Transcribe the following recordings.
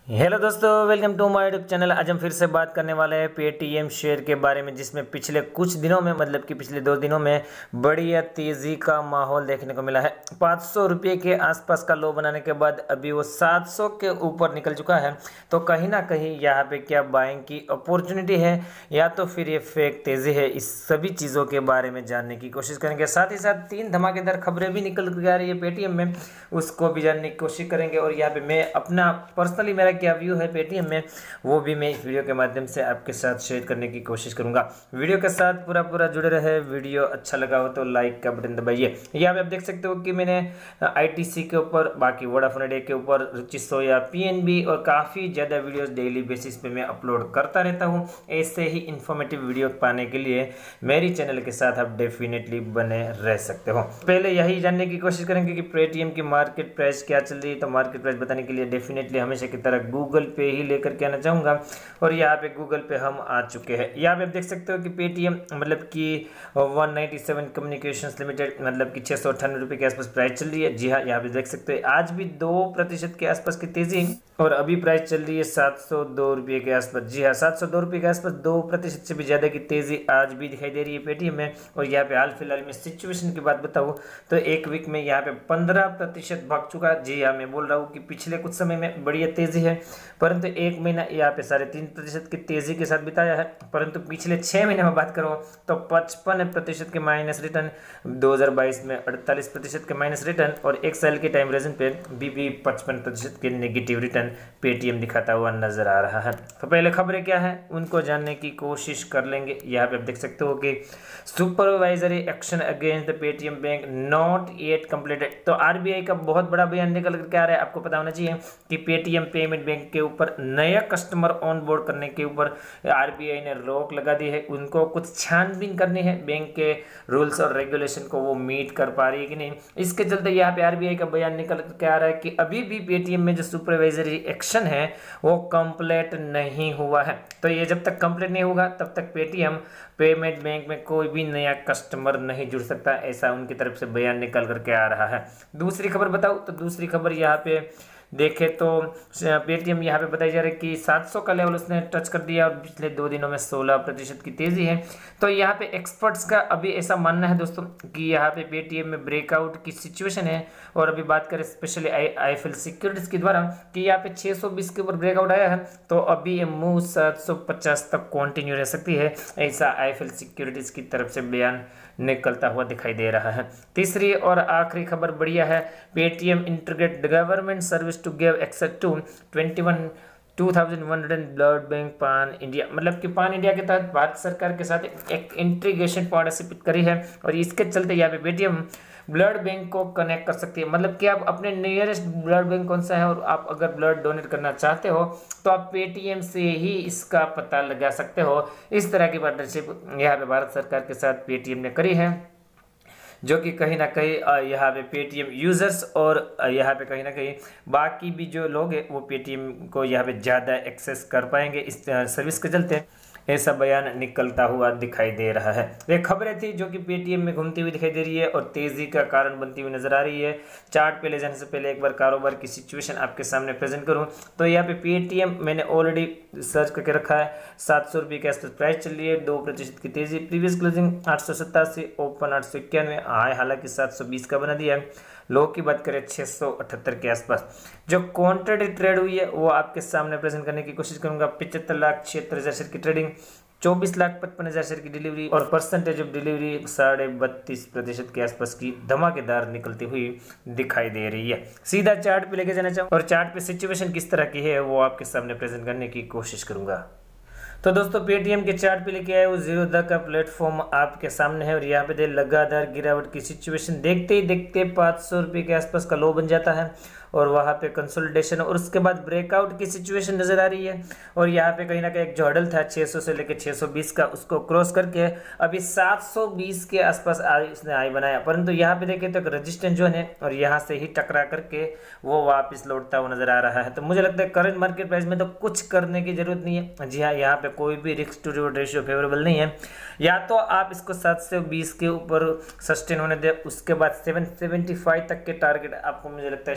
Hello दोस्तों, welcome to my YouTube channel. आज हम फिर से बात करने वाले हैं पेटीएम शेयर के बारे में, जिसमें पिछले कुछ दिनों में मतलब कि पिछले 2 दिनों में बढ़िया तेज़ी का माहौल देखने को मिला है। 500 रुपये के आसपास का लो बनाने के बाद अभी वो 700 के ऊपर निकल चुका है। तो कहीं ना कहीं यहाँ पे क्या बाइंग की अपॉर्चुनिटी है या तो फिर ये फेक तेज़ी है, इस सभी चीज़ों के बारे में जानने की कोशिश करेंगे। साथ ही साथ 3 धमाकेदार खबरें भी निकल के आ रही है पेटीएम में, उसको भी जानने की कोशिश करेंगे। और यहाँ पे मैं अपना पर्सनली मेरा क्या व्यू है पेटीएम में, वो भी मैं इस वीडियो के माध्यम से आपके साथ शेयर करने की कोशिश करूंगा। वीडियो के साथ पूरा जुड़े रहे। वीडियो अच्छा लगा हो तो लाइक का बटन दबाइए। यहाँ पे आप देख सकते हो कि मैंने आईटीसी के ऊपर, बाकी वोडाफोन आइडिया के ऊपर, रुचि सोया, पीएनबी और काफ़ी ज़्यादा वीडियोस डेली बेसिस पे मैं अपलोड करता रहता हूँ। ऐसे ही इन्फॉर्मेटिव वीडियो पाने के लिए मेरी चैनल के साथ आप डेफिनेटली बने रह सकते हो। पहले यही जानने की कोशिश करेंगे कि पेटीएम की मार्केट प्राइस क्या चल रही है। तो मार्केट प्राइस बताने के लिए डेफिनेटली हमेशा की तरह गूगल पे ही लेकर के आना चाहूँगा। और यहाँ पे गूगल पे हम आ चुके हैं। यहाँ पे आप देख सकते हो कि पेटीएम मतलब कि 197 कम्युनिकेशंस लिमिटेड मतलब कि 698 रुपये के आसपास प्राइस चल रही है। जी हाँ, यहाँ पे देख सकते हो आज भी 2% के आसपास की तेजी, और अभी प्राइस चल रही है 702 रुपये के आसपास। जी हाँ, 702 रुपये के आसपास 2% से भी ज़्यादा की तेज़ी आज भी दिखाई दे रही है पेटीएम में। और यहाँ पे हाल फिलहाल में सिचुएशन की बात बताऊँ तो एक वीक में यहाँ पे 15% भाग चुका। जी हाँ, मैं बोल रहा हूँ कि पिछले कुछ समय में बढ़िया तेज़ी है, परंतु एक महीना यहाँ पे 3.5% की तेज़ी के साथ बिताया है। परंतु पिछले 6 महीने में बात करो तो 55% के माइनस रिटर्न, 2022 में 48% के माइनस रिटर्न, और एक साल के टाइम रेजन पे भी 55% के नेगेटिव रिटर्न पेटीएम दिखाता हुआ नजर आ रहा है। तो पहले खबरें क्या है उनको जानने की कोशिश कर लेंगे। यहाँ पे आप देख सकते हो कि supervisory action against the Paytm bank not yet completed. तो आरबीआई का बहुत बड़ा बयान निकल कर आ रहा है। आपको पता होना चाहिए कि पेटीएम पेमेंट बैंक के ऊपर नया कस्टमर ऑन बोर्ड करने के ऊपर आरबीआई ने रोक लगा दी है। उनको कुछ छानबीन करनी है, बैंक के रूल्स और रेगुलेशन को वो मीट कर पा रही है कि नहीं। इसके चलते यहाँ पे आरबीआई का बयान निकल के आ रहा है कि अभी भी पेटीएम में जो सुपरवाइजरी एक्शन है वो कंप्लीट नहीं हुआ है। तो ये जब तक कंप्लीट नहीं होगा तब तक पेटीएम पेमेंट बैंक में कोई भी नया कस्टमर नहीं जुड़ सकता, ऐसा उनकी तरफ से बयान निकल करके आ रहा है। दूसरी खबर बताऊं तो दूसरी खबर यहाँ पे देखें तो पेटीएम यहाँ पे बताई जा रही है कि 700 का लेवल उसने टच कर दिया और पिछले 2 दिनों में 16% की तेजी है। तो यहाँ पे एक्सपर्ट्स का अभी ऐसा मानना है दोस्तों कि यहाँ पे पेटीएम में ब्रेकआउट की सिचुएशन है। और अभी बात करें स्पेशली आईएफएल सिक्योरिटीज के द्वारा कि यहाँ पे 620 के ऊपर ब्रेकआउट आया है, तो अभी ये मूव 750 तक कंटिन्यू रह सकती है, ऐसा आईएफएल सिक्योरिटीज की तरफ से बयान निकलता हुआ दिखाई दे रहा है। तीसरी और आखिरी खबर बढ़िया है, Paytm integrate government service to give access to 2100 blood bank pan India, मतलब कि पान इंडिया के तहत भारत सरकार के साथ एक इंटीग्रेशन पार्टनरशिप करी है। और इसके चलते यहाँ पे पेटीएम ब्लड बैंक को कनेक्ट कर सकती है। मतलब कि आप अपने नियरेस्ट ब्लड बैंक कौन सा है और आप अगर ब्लड डोनेट करना चाहते हो तो आप पेटीएम से ही इसका पता लगा सकते हो। इस तरह की पार्टनरशिप यहाँ पे भारत सरकार के साथ पेटीएम ने करी है, जो कि कहीं ना कहीं यहाँ पे पेटीएम यूज़र्स और यहाँ पे कहीं ना कहीं बाकी भी जो लोग हैं वो पेटीएम को यहाँ पे ज़्यादा एक्सेस कर पाएंगे इस सर्विस के चलते, ऐसा बयान निकलता हुआ दिखाई दे रहा है। ये खबरें थी जो कि पेटीएम में घूमती हुई दिखाई दे रही है और तेज़ी का कारण बनती हुई नजर आ रही है। चार्ट पे ले जाने से पहले एक बार कारोबार की सिचुएशन आपके सामने प्रेजेंट करूं तो यहाँ पे पेटीएम मैंने ऑलरेडी सर्च करके रखा है। 700 रुपये के आसपास प्राइस चल रही है, 2% की तेजी, प्रीवियस क्लोजिंग 887, ओपन 891, हाई हालांकि 720 का बना दिया है। लो की बात करें 678 के आसपास। जो क्वांटिटी ट्रेड हुई है वो आपके सामने प्रेजेंट करने की कोशिश करूंगा। 75,76,000 शेयर की ट्रेडिंग, 24,55,000 शेयर की डिलीवरी, और परसेंटेज ऑफ डिलीवरी 32.5% के आसपास की धमाकेदार निकलती हुई दिखाई दे रही है। सीधा चार्ट पे लेके जाना चाहूँ और चार्ट पे सिचुएशन किस तरह की है वो आपके सामने प्रेजेंट करने की कोशिश करूंगा। तो दोस्तों पेटीएम के चार्ट पे लेके आए वो जीरोधा का प्लेटफॉर्म आपके सामने है और यहाँ पे लगातार गिरावट की सिचुएशन देखते ही देखते 500 रुपये के आसपास का लो बन जाता है और वहाँ पे कंसोलिडेशन और उसके बाद ब्रेकआउट की सिचुएशन नजर आ रही है। और यहाँ पे कहीं ना कहीं एक जो हर्डल था 600 से लेकर 620 का, उसको क्रॉस करके अभी 720 के आसपास इसने हाई बनाया, परंतु यहाँ पे देखें तो एक रेजिस्टेंस जो है और यहाँ से ही टकरा करके वो वापस लौटता हुआ नजर आ रहा है। तो मुझे लगता है करंट मार्केट प्राइस में तो कुछ करने की जरूरत नहीं है। जी हाँ, यहाँ पे कोई भी risk to reward ratio favourable नहीं है। या तो आप इसको 720 के ऊपर सस्टेन होने दें, उसके बाद 775 तक के टारगेट आपको मुझे लगता है शॉर्ट टर्म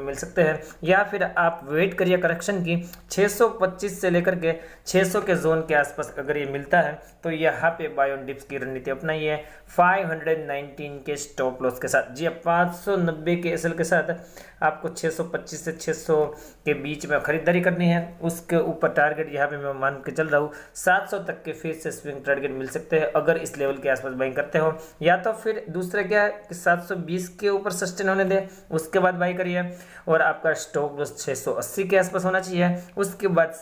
मिल सकते हैं, या फिर आप वेट करिए करेक्शन की 625 से लेकर के 600 के जोन के आसपास अगर ये मिलता है तो यहाँ पे बाय ऑन डिप्स की रणनीति अपनाइए 519 के स्टॉप लॉस के साथ। जी 590 के एसएल के साथ आपको 625 से 600 के बीच में खरीदारी करनी है। उसके ऊपर टारगेट यहाँ पे मैं मान के चल रहा हूँ 700 तक के फिर से स्विंग टारगेट मिल सकते हैं अगर इस लेवल के आसपास बाइंग करते हो, या तो फिर दूसरा क्या है कि 720 के ऊपर सस्टेन होने दे उसके बाद बाई करिए, और आपका स्टॉप लॉस 680 के आसपास होना चाहिए। उसके बाद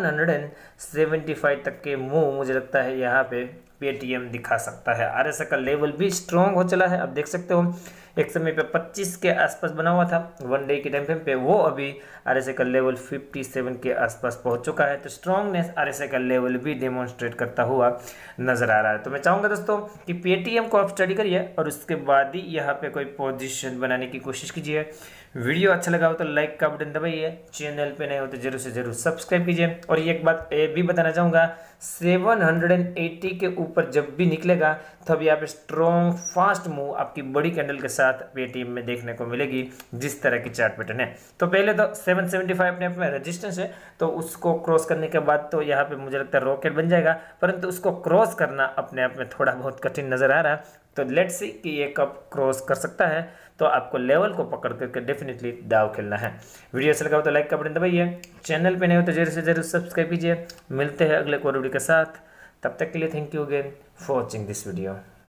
775 तक के मूव मुझे लगता है यहाँ पे पेटीएम दिखा सकता है। आरएसआई का लेवल भी स्ट्रॉन्ग हो चला है, अब देख सकते हो एक समय पे 25 के आसपास बना हुआ था वन डे के टाइम फ्रेम पे, वो अभी आरएसआई का लेवल 57 के आसपास पहुंच चुका है। तो स्ट्रॉन्गनेस आरएसआई का लेवल भी डेमोन्स्ट्रेट करता हुआ नजर आ रहा है। तो मैं चाहूँगा दोस्तों कि पेटीएम को आप स्टडी करिए और उसके बाद ही यहाँ पे कोई पोजीशन बनाने की कोशिश कीजिए। वीडियो अच्छा लगा हो तो लाइक का बटन दबाइए, चैनल पे नए हो तो जरूर से जरूर सब्सक्राइब कीजिए। और ये एक बात ये भी बताना चाहूँगा 780 के ऊपर जब भी निकलेगा तब यहाँ पे स्ट्रॉन्ग फास्ट मूव आपकी बड़ी कैंडल के साथ पेटीएम में देखने को मिलेगी जिस तरह की चार्ट पैटर्न है। तो पहले तो 775 अपने आप में रेजिस्टेंस है, तो उसको क्रॉस करने के बाद तो यहाँ पे मुझे लगता है रॉकेट बन जाएगा, परंतु उसको क्रॉस करना अपने आप में थोड़ा बहुत कठिन नजर आ रहा है। तो लेट्स सी कि ये कब क्रॉस कर सकता है, तो आपको लेवल को पकड़ करके डेफिनेटली दाव खेलना है। वीडियो अच्छा लगा हो तो लाइक का बटन दबाइए, चैनल पे नहीं हो तो जरूर से जरूर सब्सक्राइब कीजिए। मिलते हैं अगले कोई वीडियो के साथ, तब तक के लिए thank you again for watching this video.